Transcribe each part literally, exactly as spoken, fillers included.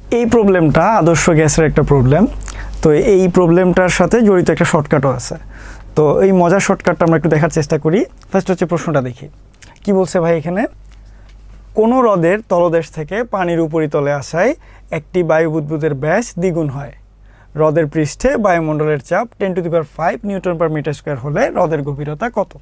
এই প্রবলেমটা আদর্শ গ্যাসের একটা প্রবলেম। তো এই প্রবলেমটার সাথে জড়িত একটা শর্টকাটও আছে। তো এই মজার শর্টকাটটা আমরা একটু দেখার চেষ্টা করি। ফার্স্ট হচ্ছে প্রশ্নটা দেখি কি বলছে ভাই। এখানে কোনো হ্রদের তলদেশ থেকে পানির উপরিতলে আসায় একটি বায়ু বুদবুদের ব্যাস দ্বিগুণ হয়। হ্রদের পৃষ্ঠে বায়ুমণ্ডলের চাপ ten to the power five newton per metre square হলে হ্রদের গভীরতা কত?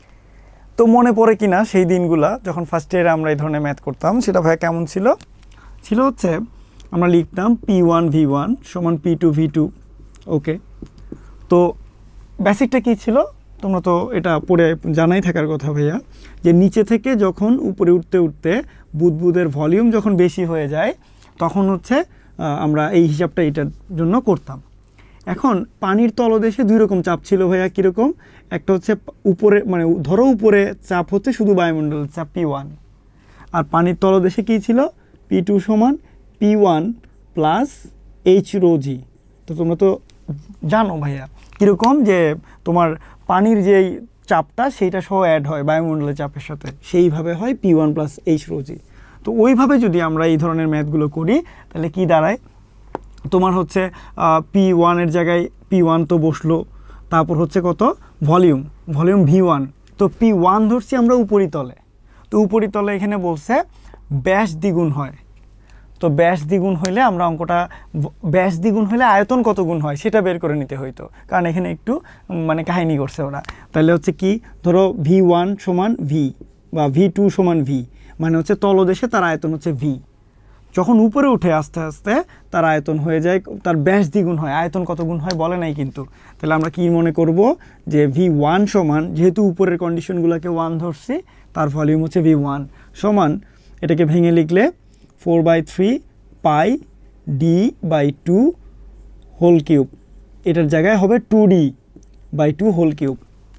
তো মনে পড়ে কিনা সেই দিনগুলা যখন ফার্স্ট ইয়ারে আমরা এই ধরনের ম্যাথ করতাম, সেটা ভাই কেমন ছিল? ছিল হচ্ছে আমরা লিখতাম পি ওয়ান ভি ওয়ান সমান P two V two. Okay, তো বেসিকটা কী ছিল তোমরা তো এটা পড়ে জানাই থাকার কথা ভাইয়া, যে নিচে থেকে যখন উপরে উঠতে উঠতে বুদবুদের ভলিউম যখন বেশি হয়ে যায় তখন হচ্ছে আমরা এই হিসাবটা এটার জন্য করতাম। এখন পানির তলদেশে দুই রকম চাপ ছিল ভাইয়া। কীরকম? একটা হচ্ছে উপরে, মানে ধরো উপরে চাপ হচ্ছে শুধু বায়ুমণ্ডলের চাপ পি ওয়ান, আর পানির তলদেশে কী ছিল? পি টু সমান P one plus H rho G. তো তোমরা তো জানো ভাইয়া কীরকম, যে তোমার পানির যেই চাপটা সেইটা সহ অ্যাড হয় বায়ুমণ্ডলের চাপের সাথে, সেইভাবে হয় P one plus H rho G. তো ওইভাবে যদি আমরা এই ধরনের ম্যাথগুলো করি তাহলে কি দাঁড়ায়? তোমার হচ্ছে পি ওয়ানের জায়গায় পি ওয়ান তো বসলো, তারপর হচ্ছে কত? Volume, volume V one. তো পি ওয়ান ধরছি আমরা উপরিতলে, তো উপরিতলে এখানে বলছে ব্যাস দ্বিগুণ হয়। তো ব্যাস দ্বিগুণ হইলে আমরা অঙ্কটা, ব্যাস দ্বিগুণ হলে আয়তন কত গুণ হয় সেটা বের করে নিতে হইতো, কারণ এখানে একটু মানে কাহিনী করছে ওরা। তাহলে হচ্ছে কি, ধরো ভি ওয়ান সমান ভি বা ভি টু সমান ভি, মানে হচ্ছে তলদেশে তার আয়তন হচ্ছে ভি। যখন উপরে উঠে আস্তে আস্তে তার আয়তন হয়ে যায়, তার ব্যাস দ্বিগুণ হয়। আয়তন কত গুণ হয় বলে নাই কিন্তু। তাহলে আমরা কি মনে করব, যে ভি ওয়ান সমান, যেহেতু উপরের কন্ডিশনগুলোকে ওয়ান ধরছি, তার ভলিউম হচ্ছে ভি ওয়ান সমান, এটাকে ভেঙে লিখলে four by three pi D by two whole cube. এটার জায়গায় হবে two D by two whole cube.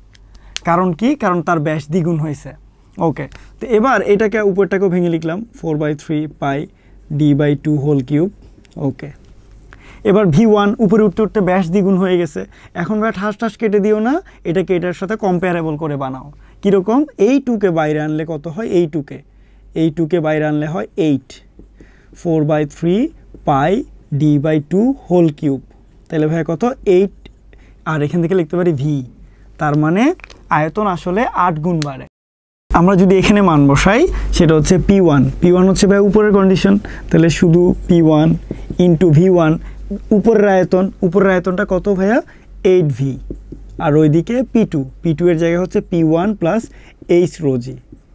কারণ কি? কারণ তার ব্যাস দ্বিগুণ হয়েছে। ওকে, তো এবার এটাকে উপরটাকেও ভেঙে লিখলাম four by three pi D by two whole cube. Okay, এবার ভি ওয়ান উপরে উঠতে উঠতে ব্যাস দ্বিগুণ হয়ে গেছে। এখন ভাই ঠাস ঠাস কেটে দিও না, এটাকে এটার সাথে কম্পারেবল করে বানাও। কীরকম? এই টুকে বাইরে আনলে কত হয়? এই টুকে এই টুকে বাইরে আনলে হয় eight. Four by three pi D by two whole cube. তাহলে ভাই কত? এইট। আর এখান থেকে লিখতে পারি ভি, তার মানে আয়তন আসলে আট গুণ বাড়ে। আমরা যদি এখানে মান বসাই, সেটা হচ্ছে পি ওয়ান। পি ওয়ান হচ্ছে ভাই উপরের কন্ডিশন, তাহলে শুধু P one into V one, উপরের আয়তন, উপরের আয়তনটা কত ভাইয়া? Eight V. আর ওইদিকে পি টু, পি টু এর জায়গায় হচ্ছে P one plus H rho G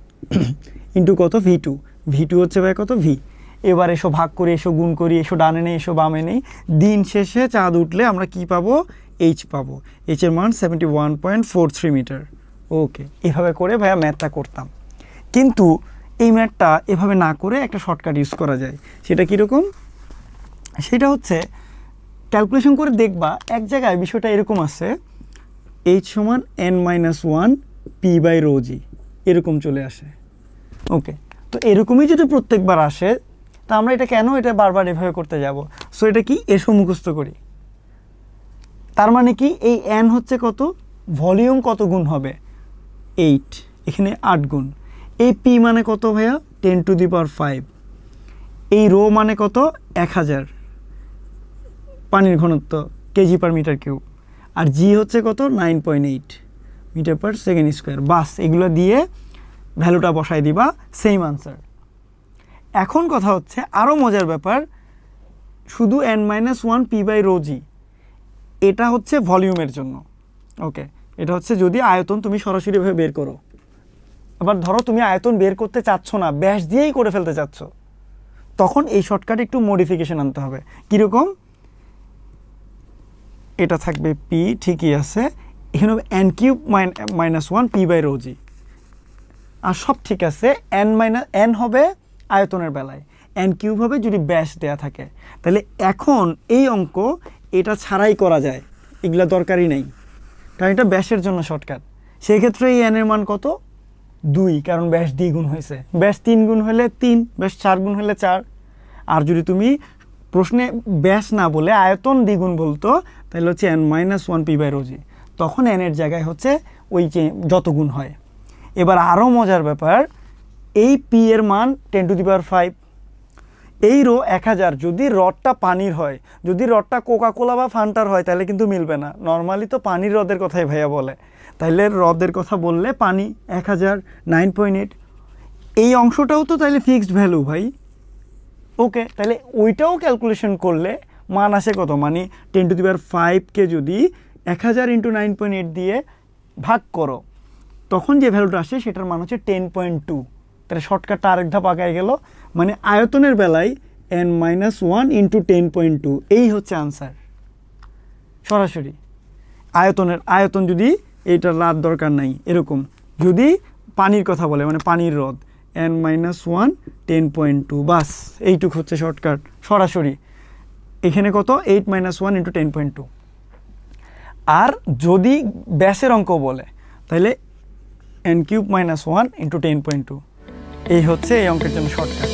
into কত? V two. ভি টু হচ্ছে ভাই কত? ভি। এবার এসো ভাগ করি, এসো গুণ করি, এসো ডানে নেই, এসো বামে নেই। দিন শেষে চাঁদ উঠলে আমরা কি পাবো? এইচ পাবো। এইচের মান seventy one point four three metre. Okay, এভাবে করে ভাইয়া ম্যাথটা করতাম। কিন্তু এই ম্যাথটা এভাবে না করে একটা শর্টকাট ইউজ করা যায়। সেটা কীরকম? সেটা হচ্ছে ক্যালকুলেশন করে দেখবা, এক জায়গায় বিষয়টা এরকম আছে, এইচ সমান N minus one P by rho G, এরকম চলে আসে। ওকে, তো এরকমই যদি প্রত্যেকবার আসে, তা আমরা এটা কেন এটা বারবার এভাবে করতে যাব? সো এটা কি, এসো মুখস্থ করি। তার মানে কি, এই এন হচ্ছে কত? ভলিউম কত গুণ হবে? এইট, এখানে আট গুণ। এই পি মানে কত ভাইয়া? Ten to the power five. এই রো মানে কত? এক হাজার পানির ঘনত্ব কেজি পার মিটার কিউব। আর জি হচ্ছে কত? Nine point eight metre per second square. বাস, এগুলো দিয়ে ভ্যালুটা বসাই দিবা, সেম আনসার। এখন কথা হচ্ছে আরও মজার ব্যাপার, শুধু N minus one P by rho G, এটা হচ্ছে ভলিউমের জন্য। ওকে, এটা হচ্ছে যদি আয়তন তুমি সরাসরিভাবে বের করো। আবার ধরো তুমি আয়তন বের করতে চাচ্ছ না, ব্যাস দিয়েই করে ফেলতে চাচ্ছ, তখন এই শর্টকাটে একটু মডিফিকেশন আনতে হবে। কীরকম? এটা থাকবে পি, ঠিকই আছে, এখানে হবে N cube minus one P by rho G, আর সব ঠিক আছে। এন মাইনাস এন হবে আয়তনের বেলায়, এন কিউব হবে যদি ব্যাস দেয়া থাকে। তাহলে এখন এই অঙ্ক এটা ছাড়াই করা যায়, এগুলা দরকারই নেই, কারণ এটা ব্যাসের জন্য শর্টকাট। সেই ক্ষেত্রে এই এনের মান কত? দুই, কারণ ব্যাস দ্বিগুণ হয়েছে। ব্যাস তিন গুণ হলে তিন, ব্যাস চার গুণ হলে চার। আর যদি তুমি প্রশ্নে ব্যাস না বলে আয়তন দ্বিগুণ বলতো, তাহলে হচ্ছে N minus one P by rho G, তখন এনের জায়গায় হচ্ছে ওই যে যত গুণ হয়। এবার আরও মজার ব্যাপার, এই পি এর মান ten to the power five, এই রো এক হাজার যদি রডটা পানির হয়, যদি রডটা কোকাকোলা বা ফান্টার হয় তাহলে কিন্তু মিলবে না। নর্মালি তো পানির হ্রদের কথাই ভাইয়া বলে, তাইলে হ্রদের কথা বললে পানি এক হাজার নাইন পয়েন্ট এইট, এই অংশটাও তো তাইলে ফিক্সড ভ্যালু ভাই। ওকে, তাহলে ওইটাও ক্যালকুলেশন করলে মান আসে কত, মানে টেন টু দি পাওয়ার ফাইভকে যদি এক হাজার ইন্টু নাইন পয়েন্ট এইট দিয়ে ভাগ করো, তখন যে ভ্যালুটা আসে সেটার মান হচ্ছে টেন পয়েন্ট টু। তাহলে শর্টকাটটা আরেক ধাপ আগায় গেল, মানে আয়তনের বেলায় N minus one into ten point two, এই হচ্ছে আনসার সরাসরি। আয়তনের আয়তন যদি এইটা লাভ দরকার নাই, এরকম যদি পানির কথা বলে মানে পানির হ্রদ, N minus one ten point two, বাস এইটুক হচ্ছে শর্টকাট সরাসরি। এখানে কত, eight minus one into ten point two. আর যদি ব্যাসের অঙ্ক বলে তাহলে N cube minus one into ten point two, এই হচ্ছে এই অঙ্কের জন্য শর্টকাট।